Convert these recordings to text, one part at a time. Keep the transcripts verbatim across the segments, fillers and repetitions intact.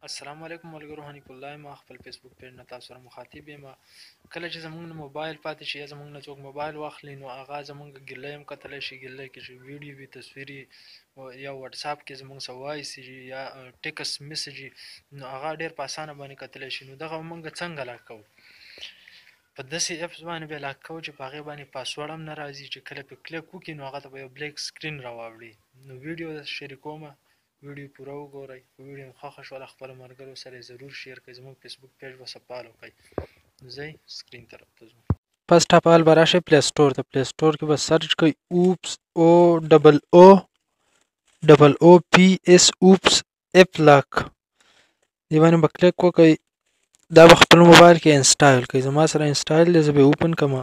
السلام علیکم ملګرو، حنیف الله یم. خپل فیسبوک پیج نه تاسو سره مخاطب یم. کله چې زمونږ نه موبایل پاتې شي یا زمونږ نه څوک موبایل واخلي، نو هغه زمونږ ګیله هم کتلی شي، ګیله کې چې ویډیو وي، تصویر وي، یا وټساپ کې زمونږ څه وایس وي یا ټیکس میسج وي، نو هغه ډېر په اسانه باندې کتلی شي. نو دغه مونږ څنګه لاک کوو؟ په داسې اپس باندې به لاک کوو چې په هغې باندې پاسورډ هم نه راځي، چې کله پې کلیک وکړي نو هغه ته به یو بلیک سکرین راواوړي. نو ویډیو درته شریکومه، ویډیو پوره وګورئ. ویډیو مو خوښه شوله خپلو ملګرو سره یې ضرور شیر کړئ. زموږ فیسبوک پیج به فالو کړئ. نو ځئ سکرین طرف ته ځو. فرسټ اف آل به راشئ پلی سټور ته. پلی سټور کې به سرچ کوئ اوپس او ډبل او ډبل او پی ایس اوپس اپ لاک. دې باندې به کلیک وکړئ. دا به خپل موبایل کې انسټال کړئ. زما سره انسټال دی، زه به یې اوپن کړم.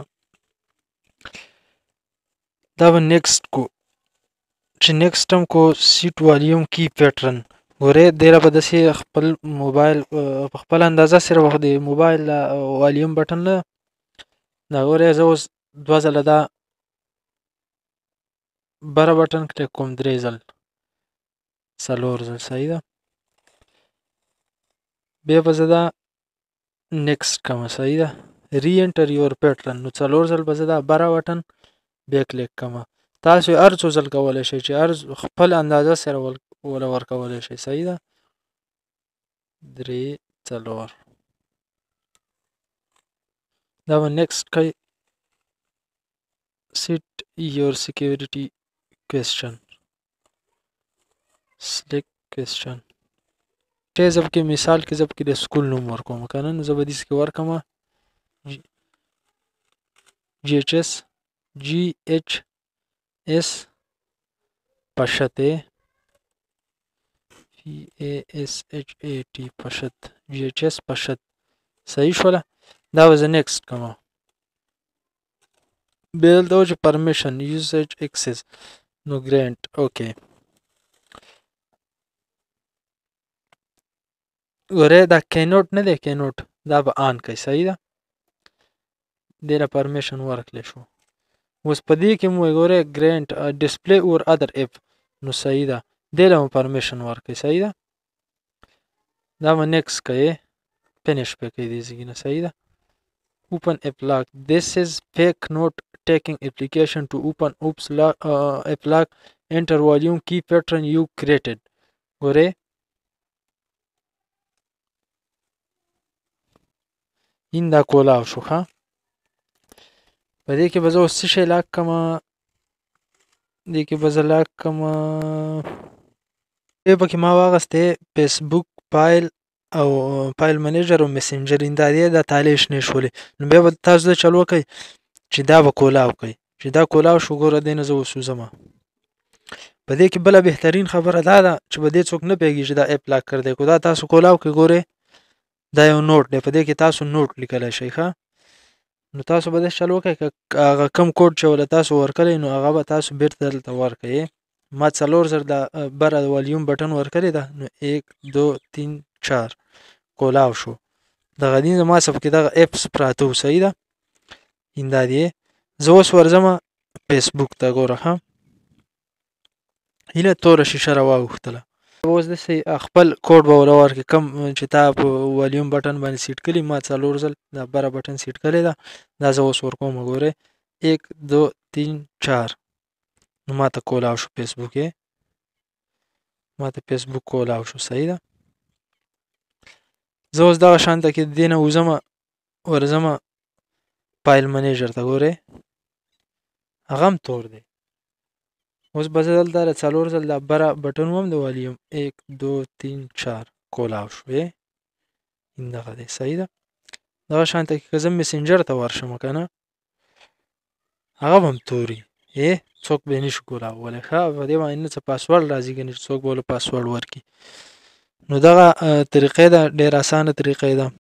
دا به نیکسټ کو. چې نیکسټ هم کو سیټ والیوم کی پیټرن ګورئ، دې را به داسې خپل موبایل په خپل اندازه سره به د موبایل والیوم بټن نه دا ګورئ، زه اوس دوه ځله دا بره بټن کلیک کوم، درې ځل څلور ځل صحیح ده. بیا به زه دا نیکسټ کوم، صحیح ده. ری انټر یور پیټرن، نو څلور ځل به زه دا بره بټن بیا کلیک کوم. تاسو هر څو ځل کولی شئ چې هر خپل اندازه سره وله ورکولی شئ، صحیح ده. درې څلور دا به نیکسټ کوئ. سیټ یور سیکیورټي کوېسچن سلیکټ کوېسچن چې زه پکې مثال کې زه پکې د سکول نوم ورکوم که نه، نو زه به داسې کې ورکړم جی ایچ ایس جی ایچ ایس پشت پی اے ایس ایچ اے ټي پشت جی ایچ ایس پشت صحیح شوله. دا به زه نیکسټ کوم. بیا دلته و چې پرمیشن یوزیج اکسس، نو ګرینټ اوکې. ګورئ دا کینوټ نه دی، کینوټ دا به آن کوئ، صحیح ده. دې له پرمیشن ورکړلی شو. اوس په دې کې مو ګورئ ګرینټ ډسپلی اور ادر اپ، نو صحیح ده. دې له مو پرمیشن ورکړئ، صحیح ده. دا به نیکسټ کوئ، فینش پې کوئ دې ځای نه، صحیح ده. open app lock, this is fake note taking application to open oops lock, uh, app lock, enter volume key pattern you created. ګورئ این دا کولاو شو. ښه په دې کې به زه اوس څه شی لاک کړم؟ دې کې به زه لاک کړم دې پکې ما واخیستی فیسبوک فایل او فایل منیجر او میسنجر، دا دې دا تالې شنې شولې. نو بیا به تاسو دا چل وکئ چې دا به کولاو کئ. چې دا کولاو شو ګوره دې نه زه اوس وځم. په دې کې بله بهترین خبره دا ده چې په دې څوک نه پوهېږي چې دا اپ لاک کړی دی. خو دا تاسو کولاو کئ، ګورئ دا یو نوټ دی، په دې کې تاسو نوټ لیکلی شئ. ښه نو تاسو به داسې چل وکئ که هغه کم کوډ چې ولې تاسو ورکړی نو هغه به تاسو بیرته دلته ورکئ. ما څلور ځل دا بره والیوم بټن ورکړې ده، نو ایک دو تین چار کولاو شو. دغه دې زما څه پکې دغه اپس پراته وو، صحیح ده. ایندا دې زه اوس ورځمه فیسبوک ته. ګوره ښه هیله توره شیشه راواوښتله. اوس داسې خپل کوډ به ورله ورکړې، کوم چې تا په والیوم بټن باندې سیټ کړي. ما څلور ځل دا بره بټن سیټ کړې ده، دا زه اوس ورکوم. ګورئ ایک دو تین چار، نو ما ته کولاو شو فیسبوک یې ما ته فیسبوک کولاو شو، صحیح ده. زه اوس دغه شانته کې د دې نه وځمه ورځمه فایل منیجر ته. ګورئ هغه هم تور دی. اوس به زه دلته د څلور ځل دا بره بټن وم د والیوم ایک دو تین چار کولاو شو. این دغه دی، صحیح ده. دغه شانته کې که زه میسنجر ته ورشم که نه، هغه به هم تور وي، څوک به یې نشي کولاولی. ښه په دې باندې نه څه پاسورډ راځي که نه چې څوک به ورله پاسورډ ورکړي. نو دغه طریقې ده، ډېره اسانه طریقې ده.